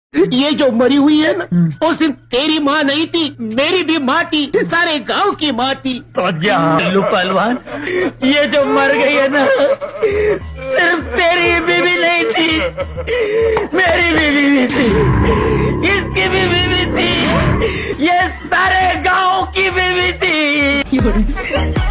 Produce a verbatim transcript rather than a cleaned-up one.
ये जो मरी हुई है ना, वो सिर्फ तेरी माँ नहीं थी, मेरी भी माँ थी, सारे गांव की माँ थी। तो लल्लू पहलवान, ये जो मर गई है ना, सिर्फ तेरी बीवी नहीं थी, मेरी बीवी भी थी, इसकी भी बीवी थी, ये सारे गांव की बीवी थी।